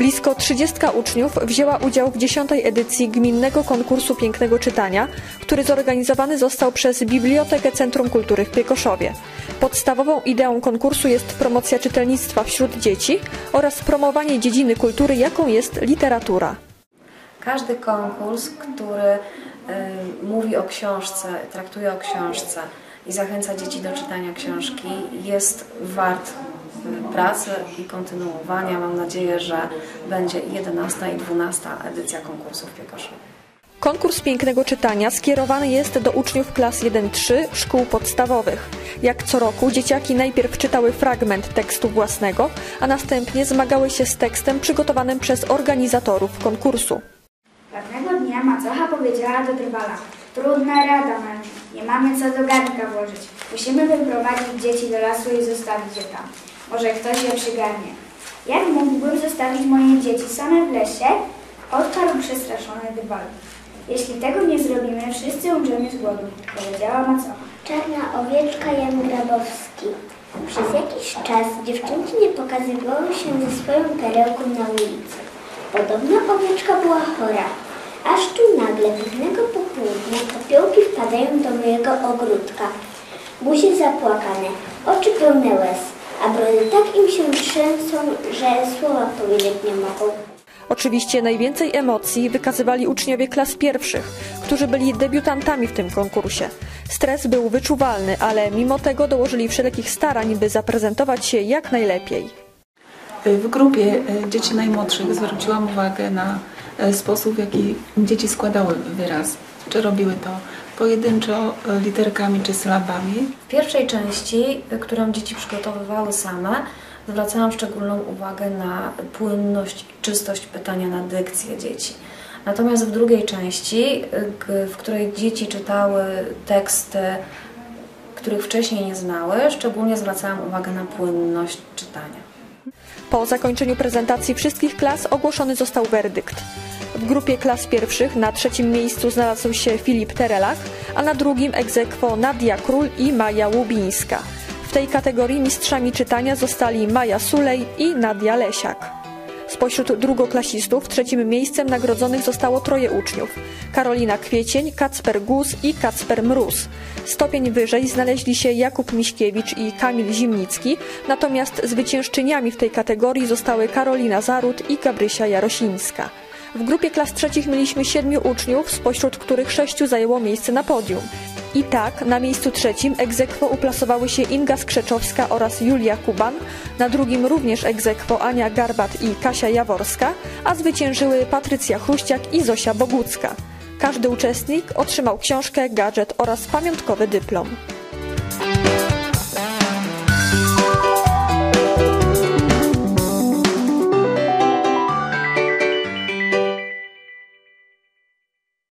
Blisko 30 uczniów wzięła udział w 10. edycji Gminnego Konkursu Pięknego Czytania, który zorganizowany został przez Bibliotekę Centrum Kultury w Piekoszowie. Podstawową ideą konkursu jest promocja czytelnictwa wśród dzieci oraz promowanie dziedziny kultury, jaką jest literatura. Każdy konkurs, który mówi o książce, traktuje o książce i zachęca dzieci do czytania książki, jest wart pracy i kontynuowania. Mam nadzieję, że będzie 11. i 12. edycja konkursu w Piekoszowie. Konkurs pięknego czytania skierowany jest do uczniów klas 1-3 szkół podstawowych. Jak co roku dzieciaki najpierw czytały fragment tekstu własnego, a następnie zmagały się z tekstem przygotowanym przez organizatorów konkursu. Pewnego dnia macocha powiedziała do drwala: trudna rada, mężu, nie mamy co do garnka włożyć. Musimy wyprowadzić dzieci do lasu i zostawić je tam. Może ktoś je przygarnie. Jak mógłbym zostawić moje dzieci same w lesie? Odparł przestraszony drwal. Jeśli tego nie zrobimy, wszyscy umrzemy z głodu, powiedziała macocha. Czarna owieczka Jan Grabowski. Przez jakiś czas dziewczynki nie pokazywały się ze swoją perełką na ulicy. Podobno owieczka była chora, aż tu nagle pewnego popołudnia popiołki wpadają do mojego ogródka. Buzie zapłakane, oczy pełne łez, a brody tak im się trzęsą, że słowa powiedzieć nie mogą. Oczywiście najwięcej emocji wykazywali uczniowie klas pierwszych, którzy byli debiutantami w tym konkursie. Stres był wyczuwalny, ale mimo tego dołożyli wszelkich starań, by zaprezentować się jak najlepiej. W grupie dzieci najmłodszych zwróciłam uwagę na sposób, w jaki dzieci składały wyraz. Czy robiły to pojedynczo, literkami czy sylabami. W pierwszej części, którą dzieci przygotowywały same, zwracałam szczególną uwagę na płynność, czystość pytania, na dykcję dzieci. Natomiast w drugiej części, w której dzieci czytały teksty, których wcześniej nie znały, szczególnie zwracałam uwagę na płynność czytania. Po zakończeniu prezentacji wszystkich klas ogłoszony został werdykt. W grupie klas pierwszych na 3. miejscu znalazł się Filip Terelach, a na 2. ex aequo Nadia Król i Maja Łubińska. W tej kategorii mistrzami czytania zostali Maja Sulej i Nadia Lesiak. Spośród drugoklasistów 3. miejscem nagrodzonych zostało 3 uczniów: Karolina Kwiecień, Kacper Guz i Kacper Mróz. Stopień wyżej znaleźli się Jakub Miśkiewicz i Kamil Zimnicki, natomiast zwyciężczyniami w tej kategorii zostały Karolina Zaród i Gabrysia Jarosińska. W grupie klas trzecich mieliśmy 7 uczniów, spośród których 6 zajęło miejsce na podium. I tak na miejscu 3. ex aequo uplasowały się Inga Skrzeczowska oraz Julia Kuban, na 2. również ex aequo Ania Garbat i Kasia Jaworska, a zwyciężyły Patrycja Chruściak i Zosia Bogucka. Każdy uczestnik otrzymał książkę, gadżet oraz pamiątkowy dyplom.